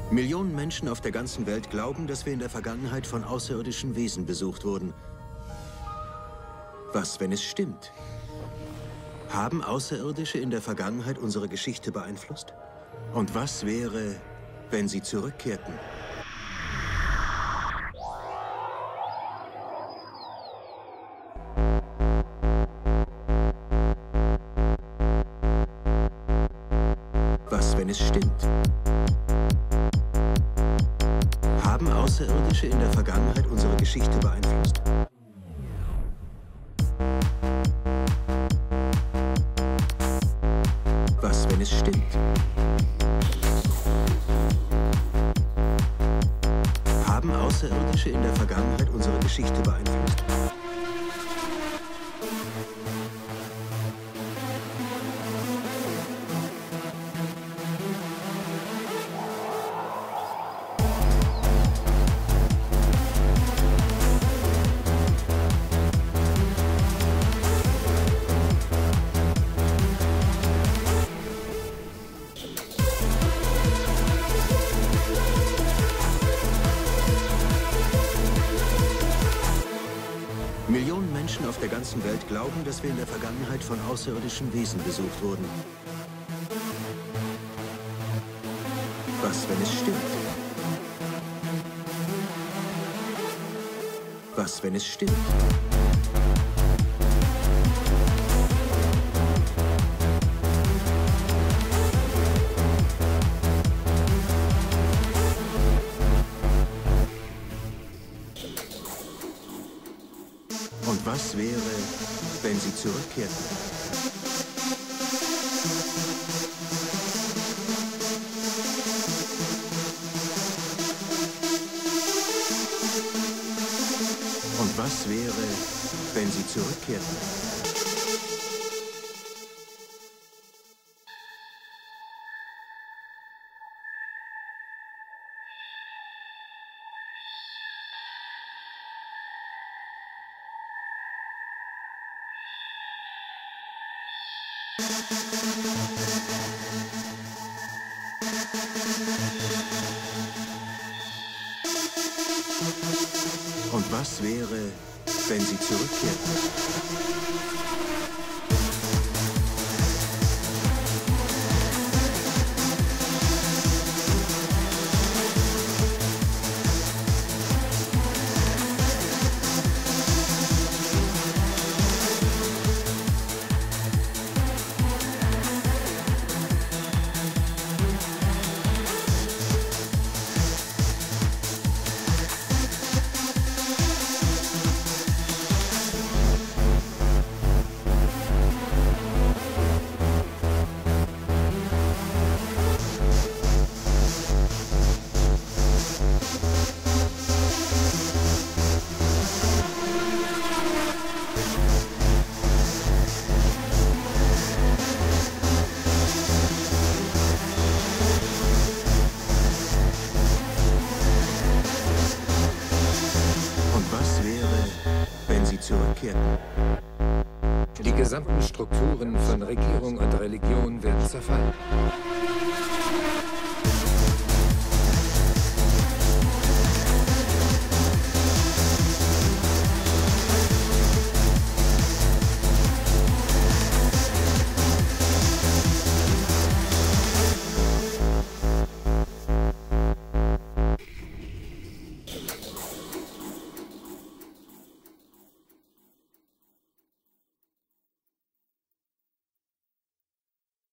Millionen Menschen auf der ganzen Welt glauben, dass wir in der Vergangenheit von außerirdischen Wesen besucht wurden. Was, wenn es stimmt? Haben Außerirdische in der Vergangenheit unsere Geschichte beeinflusst? Und was wäre, wenn sie zurückkehrten? Was, wenn es stimmt? Haben Außerirdische in der Vergangenheit unsere Geschichte beeinflusst? Was, wenn es stimmt? Haben Außerirdische in der Vergangenheit unsere Geschichte beeinflusst? Millionen Menschen auf der ganzen Welt glauben, dass wir in der Vergangenheit von außerirdischen Wesen besucht wurden. Was, wenn es stimmt? Was, wenn es stimmt? Und was wäre, wenn sie zurückkehrten? Und was wäre, wenn sie zurückkehrten? Und was wäre, wenn sie zurückkehrten? Zurückkehrten. Die gesamten Strukturen von Regierung und Religion werden zerfallen.